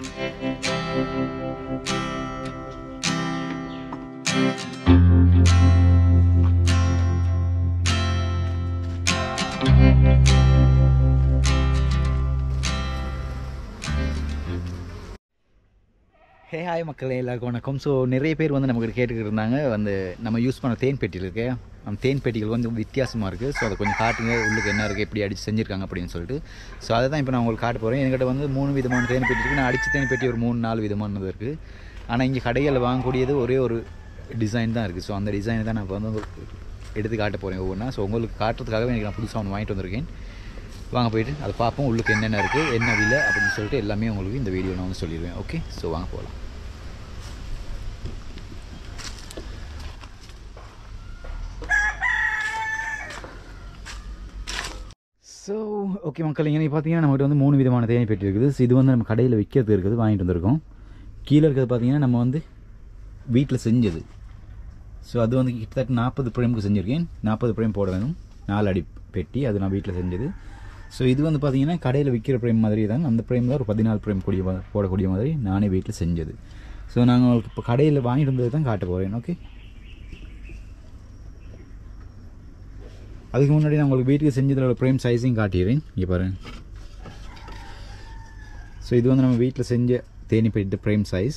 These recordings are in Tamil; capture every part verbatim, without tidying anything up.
ஹே ஹாய் மக்களே, எல்லாருக்கும் வணக்கம். ஸோ நிறைய பேர் வந்து நமக்கு கேட்டுக்கிட்டு இருந்தாங்க, வந்து நம்ம யூஸ் பண்ண தேன் பெட்டியில் இருக்கு. அந்த தேன் பெட்டிகள் வந்து வித்தியாசமாக இருக்குது. ஸோ அதை கொஞ்சம் காட்டுங்க, உள்ளுக்கு என்ன இருக்குது, எப்படி அடித்து செஞ்சுருக்காங்க அப்படின்னு சொல்லிட்டு. ஸோ அதை தான் இப்போ நான் உங்களுக்கு காட்ட போகிறேன். என்கிட்ட வந்து மூணு விதமான தேன் பெட்டி இருக்குது. நான் அடித்த தேன் பெட்டி ஒரு மூணு நாலு விதமானது இருக்குது. ஆனால் இங்கே கடைகளில் வாங்கக்கூடியது ஒரே ஒரு டிசைன் தான் இருக்குது. ஸோ அந்த டிசைனை தான் நான் இப்போ வந்து எடுத்து காட்ட போகிறேன் ஒவ்வொன்றா. ஸோ உங்களுக்கு காட்டுறதுக்காகவே எனக்கு நான் புதுசாக ஒன்று வாங்கிட்டு வந்திருக்கேன். வாங்க போயிட்டு அதை பார்ப்போம், உள்ளுக்கு என்னென்ன இருக்குது, என்ன விலை அப்படின்னு சொல்லிட்டு எல்லாமே உங்களுக்கு இந்த வீடியோ நான் வந்து சொல்லிடுவேன். ஓகே, ஸோ வாங்க போகலாம். ஸோ ஓகே மக்கள், இங்கே பார்த்தீங்கன்னா நம்மகிட்ட வந்து மூணு விதமான தேனி பெட்டி இருக்குது. ஸோ இது வந்து நம்ம கடையில் விற்கிறது இருக்குது, வாங்கிட்டு வந்திருக்கோம். கீழே இருக்கிறது பார்த்தீங்கன்னா நம்ம வந்து வீட்டில் செஞ்சது. ஸோ அது வந்து கிட்டத்தட்ட நாற்பது பிரேமுக்கு செஞ்சுருக்கேன். நாற்பது பிரேம் போட வேணும், நாலு அடி பெட்டி, அது நான் வீட்டில் செஞ்சது. ஸோ இது வந்து பார்த்தீங்கன்னா கடையில் விற்கிற பிரேம் மாதிரி தான். அந்த பிரேம் தான் ஒரு பதினாலு பிரேம் கூடிய போடக்கூடிய மாதிரி நானே வீட்டில் செஞ்சது. ஸோ நாங்கள் உங்களுக்கு இப்போ கடையில் வாங்கிட்டு வந்தது தான் காட்ட போகிறேன். ஓகே, அதுக்கு முன்னாடி நான் உங்களுக்கு வீட்டுக்கு செஞ்சதோட ஃப்ரேம் சைஸையும் காட்டிடுறேன். இங்கே பாருங்கள். ஸோ இது வந்து நம்ம வீட்டில் செஞ்ச தேனி பெட்டி ஃப்ரேம் சைஸ்.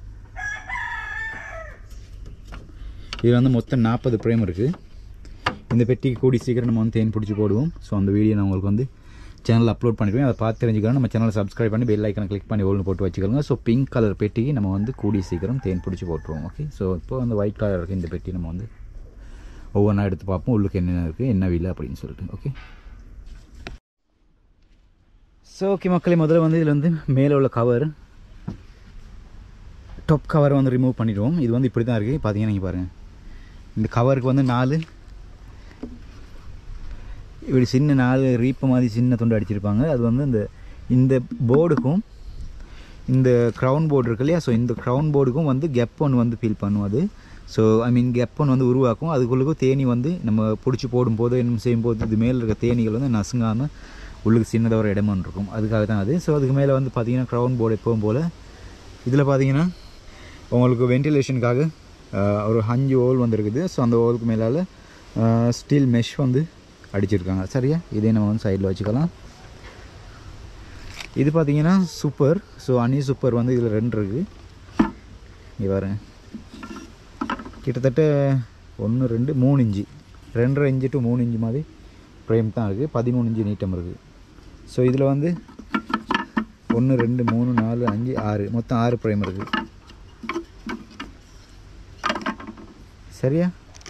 இது வந்து மொத்தம் நாற்பது ஃப்ரேம் இருக்குது. இந்த பெட்டிக்கு கூடி சீக்கிரம் நம்ம வந்து தேன் பிடிச்சி போடுவோம். ஸோ அந்த வீடியோ நான் உங்களுக்கு வந்து சேனலில் அப்லோட் பண்ணிடுவேன். அதை பார்த்து தெரிஞ்சுக்கலாம். நம்ம சேனலை சப்ஸ்கிரைப் பண்ணி பெல் ஐக்கனை கிளிக் பண்ணி ஒன்று போட்டு வச்சுக்கோங்க. ஸோ பிங்க் கலர் பெட்டிக்கு நம்ம வந்து கூடி சீக்கிரம் தேன் பிடிச்சி போட்டுருவோம். ஓகே, ஸோ இப்போ வந்து ஒயிட் கலர் இருக்குது இந்த பெட்டி. நம்ம வந்து ஒவ்வொன்றா எடுத்து பார்ப்போம், உள்ளுக்கு என்னென்ன இருக்குது, என்ன விலை அப்படின்னு சொல்லிட்டு. ஓகே, ஸோ ஓகே மக்களே, முதல்ல வந்து இதில் வந்து மேலே உள்ள கவர், டாப் கவரை வந்து ரிமூவ் பண்ணிடுவோம். இது வந்து இப்படி தான் இருக்குது. பார்த்தீங்கன்னா நீங்கள் பாருங்கள், இந்த கவருக்கு வந்து நாலு இப்படி சின்ன நாலு ரீப்பை மாதிரி சின்ன துண்டு அடிச்சிருப்பாங்க. அது வந்து இந்த இந்த போர்டுக்கும் இந்த க்ரௌன் போர்டு இருக்கு இல்லையா, ஸோ இந்த க்ரௌன் போர்டுக்கும் வந்து கெப் ஒன்று வந்து ஃபீல் பண்ணும் அது. ஸோ ஐ மீன் கெப் ஒன்று வந்து உருவாக்கும். அதுக்குள்ளுக்கும் தேனி வந்து நம்ம பிடிச்சி போடும்போது என்ன செய்யும்போது இது மேலே இருக்க தேனிகள் வந்து நசுங்காமல் உள்ளுக்கு சின்னதாக ஒரு இடமா இருக்கும். அதுக்காக தான் அது. ஸோ அதுக்கு மேலே வந்து பார்த்திங்கன்னா க்ரௌன் போர்டு எப்பவும் போல். இதில் பார்த்தீங்கன்னா உங்களுக்கு வென்டிலேஷனுக்காக ஒரு அஞ்சு ஹோல் வந்துருக்குது. ஸோ அந்த ஹோலுக்கு மேலால் ஸ்டீல் மெஷ் வந்து அடிச்சிருக்காங்க. சரியா, இதே நம்ம வந்து சைடில் வச்சுக்கலாம். இது பார்த்தீங்கன்னா சூப்பர். ஸோ அனி சூப்பர் வந்து இதில் ரெண்டு இருக்குது. இங்கே பாருங்க, கிட்டத்தட்ட ஒன்று ரெண்டு மூணு இன்ச்சு ரெண்டரை இன்ச்சு டு மூணு இன்ச்சு மாதிரி ஃப்ரேம் தான் இருக்குது. பதிமூணு இன்ச்சு நீட்டம் இருக்குது. ஸோ இதில் வந்து ஒன்று ரெண்டு மூணு நாலு அஞ்சு ஆறு மொத்தம் ஆறு ஃப்ரேம் இருக்குது. சரியா,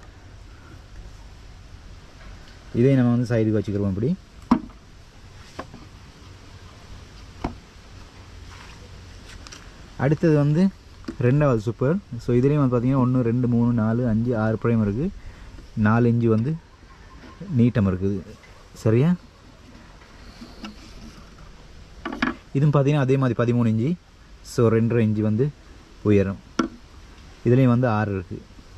இதே நம்ம வந்து சைடுக்கு வச்சுக்கிறோம். இப்படி அடுத்தது வந்து ரெண்டாவது சூப்பர். ஸோ இதுலேயும் வந்து பார்த்திங்கன்னா ஒன்று ரெண்டு மூணு நாலு அஞ்சு ஆறு ஃப்ரேம் இருக்குது. நாலு இன்ச்சு வந்து நீட்டம் இருக்குது. சரியா, இதுவும் பார்த்திங்கன்னா அதே மாதிரி பதிமூணு இன்ச்சு. ஸோ ரெண்டரை இன்ச்சு வந்து உயரம். இதுலேயும் வந்து ஆறு இருக்குது.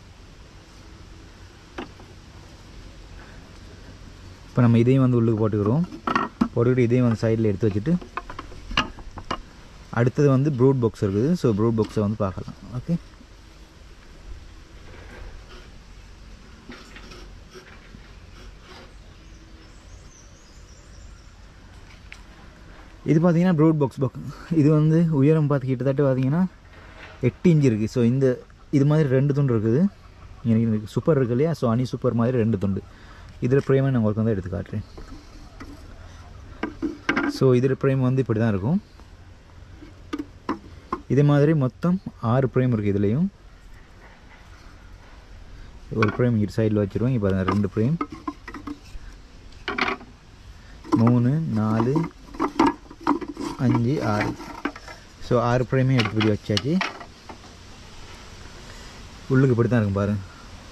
இப்போ நம்ம இதையும் வந்து உள்ளுக்கு போட்டுக்கிறோம். போட்டுக்கிட்டு இதையும் வந்து சைடில் எடுத்து வச்சுட்டு அடுத்தது வந்து ப்ரூட் பாக்ஸ் இருக்குது. ஸோ ப்ரூட் பாக்ஸை வந்து பார்க்கலாம். ஓகே, இது பார்த்தீங்கன்னா ப்ரூட் பாக்ஸ் பாக்ஸ். இது வந்து உயரம் பார்த்து கிட்டத்தட்ட பார்த்தீங்கன்னா எட்டு இன்ச்சு இருக்குது. ஸோ இந்த இது மாதிரி ரெண்டு துண்டு இருக்குது. எனக்கு சூப்பர் இருக்குது இல்லையா, ஸோ அனி சூப்பர் மாதிரி ரெண்டு துண்டு. இதில் ஃப்ரேமை நான் உங்களுக்கு வந்து எடுத்து காட்டுறேன். ஸோ இதில் ஃப்ரேம் வந்து இப்படி தான் இருக்கும். இதே மாதிரி மொத்தம் ஆறு ஃப்ரேம் இருக்குது. இதுலேயும் ஒரு ஃப்ரேம் இங்கே சைடில் வச்சுருவோம். இங்கே பாருங்கள், ரெண்டு ஃப்ரேம், மூணு நாலு அஞ்சு ஆறு. ஸோ ஆறு ஃப்ரேமே எடுத்து இப்படி வச்சாச்சு. உள்ளுக்கு இப்படி தான் இருக்கும் பாருங்கள்.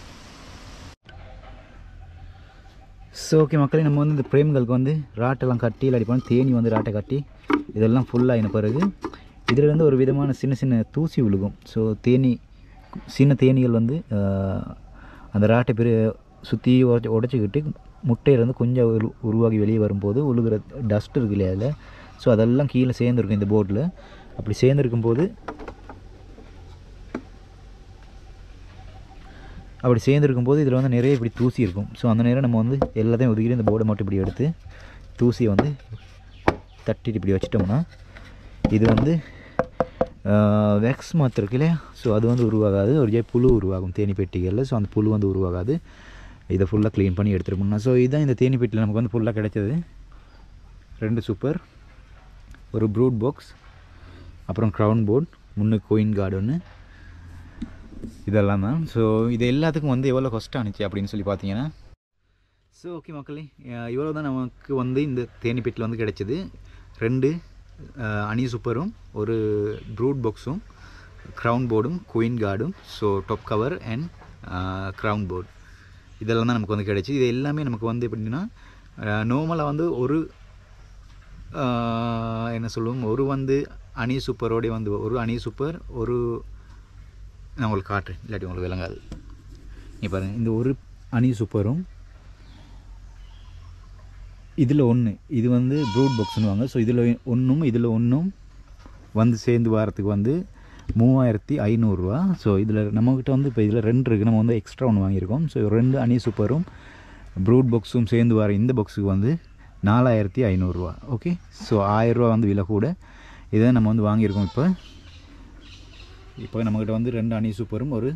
ஸோ ஓகே மக்களே, நம்ம வந்து இந்த ஃப்ரேம்களுக்கு வந்து ராட்டெல்லாம் கட்டி இல்லாட்டி போனால் தேனி வந்து ராட்டை கட்டி இதெல்லாம் ஃபுல்லாகின பிறகு இதில் வந்து ஒரு விதமான சின்ன சின்ன தூசி விழுகும். ஸோ தேனி சின்ன தேனிகள் வந்து அந்த ராட்டை பெரிய சுற்றி உடச்சி உடச்சிக்கிட்டு முட்டையிலேருந்து கொஞ்சம் உரு உருவாகி வெளியே வரும்போது உழுகிற டஸ்ட் இருக்கு இல்லையா அதில். ஸோ அதெல்லாம் கீழே சேர்ந்துருக்கும் இந்த போர்டில். அப்படி சேர்ந்துருக்கும் போது அப்படி சேர்ந்துருக்கும் போது இதில் வந்து நிறைய இப்படி தூசி இருக்கும். ஸோ அந்த நேரம் நம்ம வந்து எல்லாத்தையும் ஒதுக்கிட்டு இந்த போர்டை மட்டும் இப்படி எடுத்து தூசியை வந்து தட்டிட்டு இப்படி வச்சிட்டோம்னா இது வந்து வேக்ஸ் மாத்திரை இருக்கு இல்லையா, ஸோ அது வந்து உருவாகாது. ஒரு ஜே புழு உருவாகும் தேனி பெட்டிகளில். ஸோ அந்த புழு வந்து உருவாகாது. இதை ஃபுல்லாக க்ளீன் பண்ணி எடுத்துருப்போம்னா ஸோ இதுதான் இந்த தேனி பெட்டியில் நமக்கு வந்து ஃபுல்லாக கிடைச்சது. ரெண்டு சூப்பர், ஒரு ப்ரூட் பாக்ஸ், அப்புறம் க்ரௌன் போர்ட், முன்னுக்கு கோயின் கார்டு ஒன்று, இதெல்லாம் தான். ஸோ இது எல்லாத்துக்கும் வந்து எவ்வளோ காஸ்ட் ஆனிச்சு அப்படின்னு சொல்லி பார்த்தீங்கன்னா, ஸோ ஓகே மக்களே, இவ்வளோ தான் நமக்கு வந்து இந்த தேனி பெட்டியில் வந்து கிடைச்சிது. ரெண்டு அணி சூப்பரும், ஒரு ப்ரூட் பாக்ஸும், க்ரௌன் போர்டும், குயின் கார்டும், so top cover and crown board, இதெல்லாம் தான் நமக்கு வந்து கிடைச்சி. இது எல்லாமே நமக்கு வந்து எப்படின்னா நார்மலாக வந்து ஒரு என்ன சொல்லுவோம், ஒரு வந்து அணி சூப்பரோடைய வந்து ஒரு அணி சூப்பர், ஒரு நான் உங்களுக்கு காட்டுறேன் இல்லாட்டி உங்களுக்கு விளங்காது. நீ பாருங்கள், இந்த ஒரு அணி சூப்பரும் இதில் ஒன்று, இது வந்து ப்ரூட் பாக்ஸ்னுவாங்க. ஸோ இதில் ஒன்றும் இதில் ஒன்றும் வந்து சேர்ந்து வாரத்துக்கு வந்து மூவாயிரத்தி ஐநூறுரூவா. ஸோ இதில் நம்மக்கிட்ட வந்து இப்போ இதில் ரெண்டு இருக்குது, நம்ம வந்து எக்ஸ்ட்ரா ஒன்று வாங்கியிருக்கோம். ஸோ ரெண்டு அணி சூப்பரும் ப்ரூட் பாக்ஸும் சேர்ந்து வர இந்த பாக்ஸுக்கு வந்து நாலாயிரத்தி ஐநூறுரூவா. ஓகே, ஸோ ஆயிரரூவா வந்து விலை கூட. இதை நம்ம வந்து வாங்கியிருக்கோம். இப்போ இப்போ நம்மக்கிட்ட வந்து ரெண்டு அணி சூப்பரும் ஒரு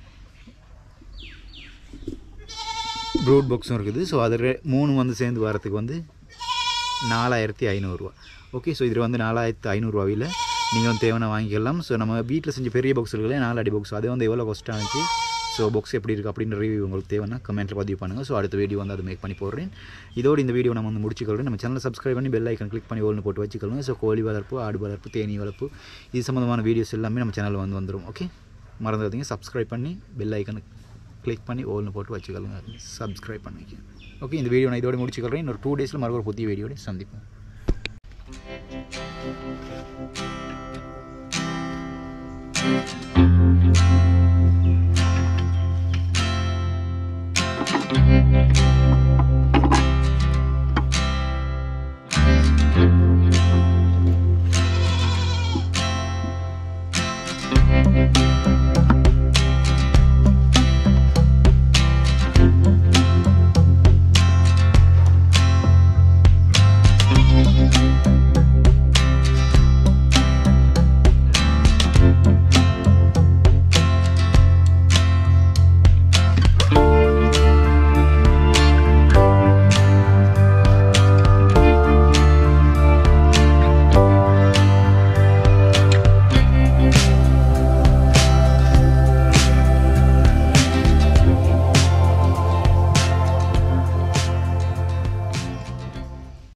ப்ரூட் பாக்ஸும் இருக்குது. ஸோ அது ரெ மூணு வந்து சேர்ந்து வரத்துக்கு வந்து நாலாயிரத்தி ஐநூறுரூவா. ஓகே, ஸோ இதில் வந்து நாலாயிரத்து ஐநூறுரூவாவில் நீங்கள் வந்து தேவையான வாங்கிக்கலாம். ஸோ நம்ம வீட்டில் செஞ்ச பெரிய பாக்ஸ் இருக்குல்ல, நாலு அடி பாக்ஸ், அது வந்து எவ்வளோ காஸ்ட் ஆனிச்சு, ஸோ பாக்ஸ் எப்படி இருக்குது அப்படின்ற ரிவ்யூ உங்களுக்கு தேவைன்னா கமெண்ட்டில் பதிவு பண்ணுங்கள். ஸோ அடுத்த வீடியோ வந்து அதை மேக் பண்ணி போடுறேன். இதோடு இந்த வீடியோ நம்ம வந்து முடிச்சுக்கிறோம். நம்ம சேனலை சப்ஸ்கிரைப் பண்ணி பெல் ஐக்கன் கிளிக் பண்ணி ஓல்னு போட்டு வச்சுக்கோங்க. ஸோ கோழி வளர்ப்பு, ஆடு வளர்ப்பு, தேனி வளர்ப்பு, இது சம்மந்தமான வீடியோஸ் எல்லாமே நம்ம சேனலில் வந்து வந்துடும். ஓகே, மறந்துடாதீங்க, சப்ஸ்கிரைப் பண்ணி பெல் ஐக்கனை கிளிக் பண்ணி ஓல்னு போட்டு வச்சுக்கோங்க, சப்ஸ்கிரைப் பண்ணிக்க. ஓகே, இந்த வீடியோ நான் இதோட முடிச்சுக்கிறேன். இன்னொரு டூ டேஸில் மறுபடியும் புதிய வீடியோட சந்திப்போம். Thank you.